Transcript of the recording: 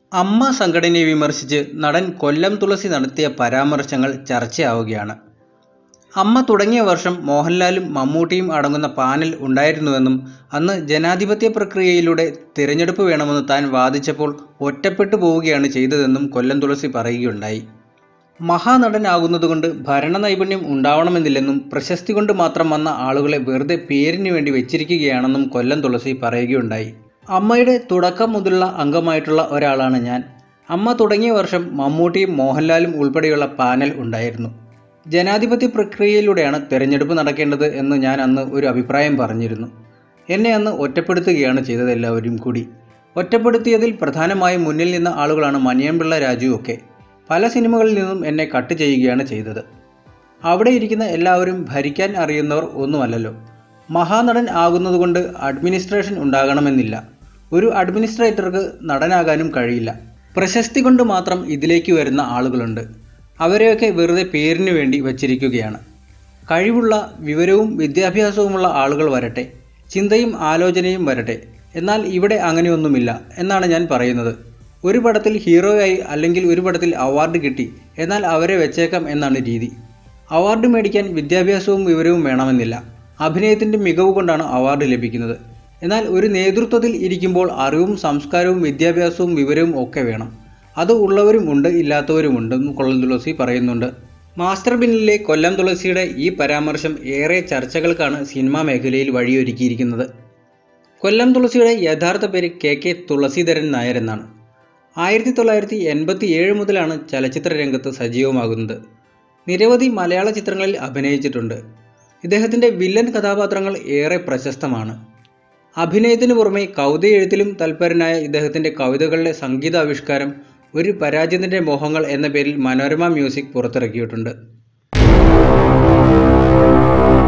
അമ്മ സംഘടനയെ വിമർശിച്ച് നടൻ കൊല്ലം തുളസി നടത്തിയ പരാമർശങ്ങൾ ചർച്ചയാവുകയാണ്. അമ്മ തുടങ്ങിയ വർഷം മോഹൻലാലും മമ്മൂട്ടിയും അടങ്ങുന്ന പാനൽ ഉണ്ടായിരുന്നുവെന്നും അന്ന് ജനാധിപത്യ പ്രക്രിയയിലൂടെ തിരഞ്ഞെടുപ്പ് വേണമെന്ന് താൻ വാദിച്ചപ്പോൾ ഒറ്റപ്പെട്ടു പോവുകയാണ് ചെയ്തതെന്നും കൊല്ലം തുളസി പറയുകയുണ്ടായി. മഹാനടനാകുന്നതുകൊണ്ട് ഭരണ നൈപുണ്യം ഉണ്ടാവണമെന്നില്ലെന്നും പ്രശസ്തി കൊണ്ട് മാത്രം വന്ന ആളുകളെ വെറുതെ പേരിന് വേണ്ടി വെച്ചിരിക്കുകയാണെന്നും കൊല്ലം തുളസി പറയുകയുണ്ടായി. അമ്മയുടെ തുടക്കം മുതലുള്ള അംഗമായിട്ടുള്ള ഒരാളാണ് ഞാൻ. അമ്മ തുടങ്ങിയ വർഷം മമ്മൂട്ടിയും മോഹൻലാലും ഉൾപ്പെടെയുള്ള പാനൽ ഉണ്ടായിരുന്നു. ജനാധിപത്യ പ്രക്രിയയിലൂടെയാണ് തെരഞ്ഞെടുപ്പ് നടക്കേണ്ടത് എന്ന് ഞാൻ അന്ന് ഒരു അഭിപ്രായം പറഞ്ഞിരുന്നു. എന്നെ അന്ന് ഒറ്റപ്പെടുത്തുകയാണ് ചെയ്തത് എല്ലാവരും കൂടി. ഒറ്റപ്പെടുത്തിയതിൽ പ്രധാനമായും മുന്നിൽ നിന്ന ആളുകളാണ് മണിയൻപിള്ള രാജു ഒക്കെ. പല സിനിമകളിൽ നിന്നും എന്നെ കട്ട് ചെയ്യുകയാണ് ചെയ്തത്. അവിടെ ഇരിക്കുന്ന എല്ലാവരും ഭരിക്കാൻ അറിയുന്നവർ ഒന്നുമല്ലല്ലോ. മഹാനടൻ ആകുന്നതുകൊണ്ട് അഡ്മിനിസ്ട്രേഷൻ ഉണ്ടാകണമെന്നില്ല. ഒരു അഡ്മിനിസ്ട്രേറ്റർക്ക് നടനാകാനും കഴിയില്ല. പ്രശസ്തി കൊണ്ട് മാത്രം ഇതിലേക്ക് വരുന്ന ആളുകളുണ്ട്. അവരെയൊക്കെ വെറുതെ പേരിനു വേണ്ടി വച്ചിരിക്കുകയാണ്. കഴിവുള്ള വിവരവും വിദ്യാഭ്യാസവുമുള്ള ആളുകൾ വരട്ടെ, ചിന്തയും ആലോചനയും വരട്ടെ. എന്നാൽ ഇവിടെ അങ്ങനെയൊന്നുമില്ല എന്നാണ് ഞാൻ പറയുന്നത്. ഒരു പടത്തിൽ ഹീറോയായി അല്ലെങ്കിൽ ഒരു പടത്തിൽ അവാർഡ് കിട്ടി, എന്നാൽ അവരെ വെച്ചേക്കാം എന്നാണ് രീതി. അവാർഡ് മേടിക്കാൻ വിദ്യാഭ്യാസവും വിവരവും വേണമെന്നില്ല. അഭിനയത്തിൻ്റെ മികവ് കൊണ്ടാണ് അവാർഡ് ലഭിക്കുന്നത്. എന്നാൽ ഒരു നേതൃത്വത്തിൽ ഇരിക്കുമ്പോൾ അറിവും സംസ്കാരവും വിദ്യാഭ്യാസവും വിവരവും ഒക്കെ വേണം. അത് ഉള്ളവരും ഉണ്ട്, ഇല്ലാത്തവരുമുണ്ടെന്നും കൊല്ലം തുളസി പറയുന്നുണ്ട്. മാസ്റ്റർ ബിന്നിലെ കൊല്ലം തുളസിയുടെ ഈ പരാമർശം ഏറെ ചർച്ചകൾക്കാണ് സിനിമാ മേഖലയിൽ വഴിയൊരുക്കിയിരിക്കുന്നത്. കൊല്ലം തുളസിയുടെ യഥാർത്ഥ പേര് കെ തുളസീധരൻ നായർ എന്നാണ്. 1987 മുതലാണ് ചലച്ചിത്ര രംഗത്ത് സജീവമാകുന്നത്. നിരവധി മലയാള ചിത്രങ്ങളിൽ അഭിനയിച്ചിട്ടുണ്ട്. ഇദ്ദേഹത്തിൻ്റെ വില്ലൻ കഥാപാത്രങ്ങൾ ഏറെ പ്രശസ്തമാണ്. അഭിനയത്തിനു പുറമെ കവിത എഴുത്തിലും തൽപരനായ ഇദ്ദേഹത്തിൻ്റെ കവിതകളുടെ സംഗീതാവിഷ്കാരം ഒരു പരാജയത്തിൻ്റെ മോഹങ്ങൾ എന്ന പേരിൽ മനോരമ മ്യൂസിക് പുറത്തിറക്കിയിട്ടുണ്ട്.